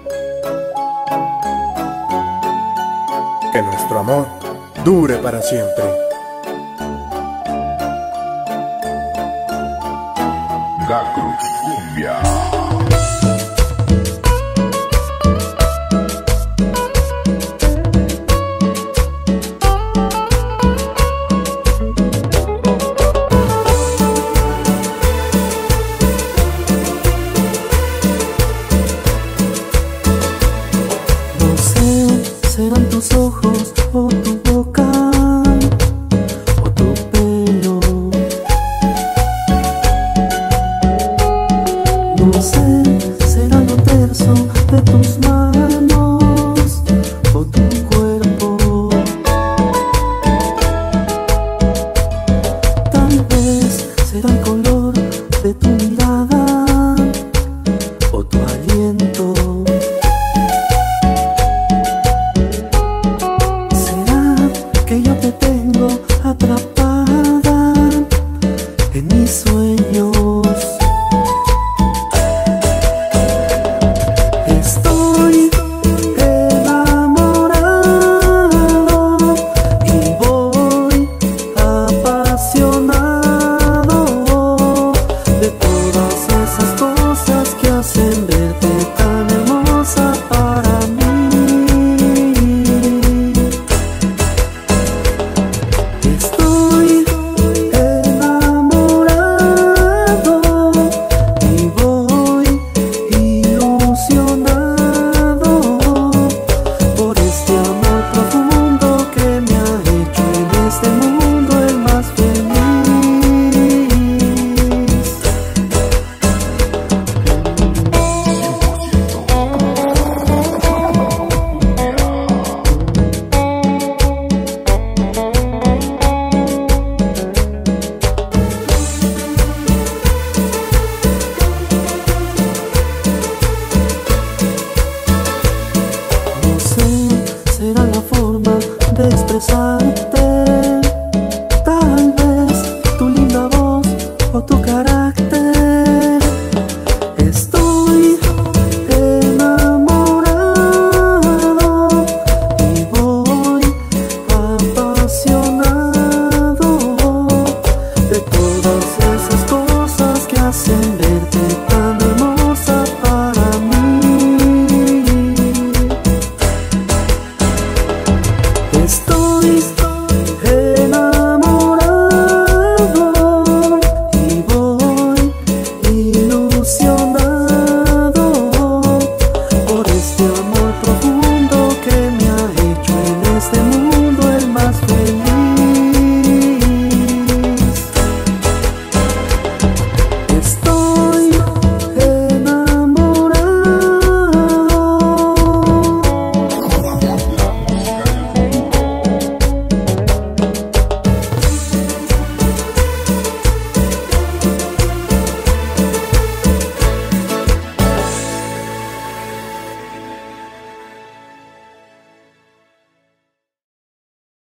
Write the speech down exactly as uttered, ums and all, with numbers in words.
Que nuestro amor dure para siempre. Gacruz Cumbia. No sé, serán tus ojos o tu boca o tu pelo. No sé, será lo terso de tus manos o tu cuerpo. Tal vez será el color de tu mirada o tu aliento.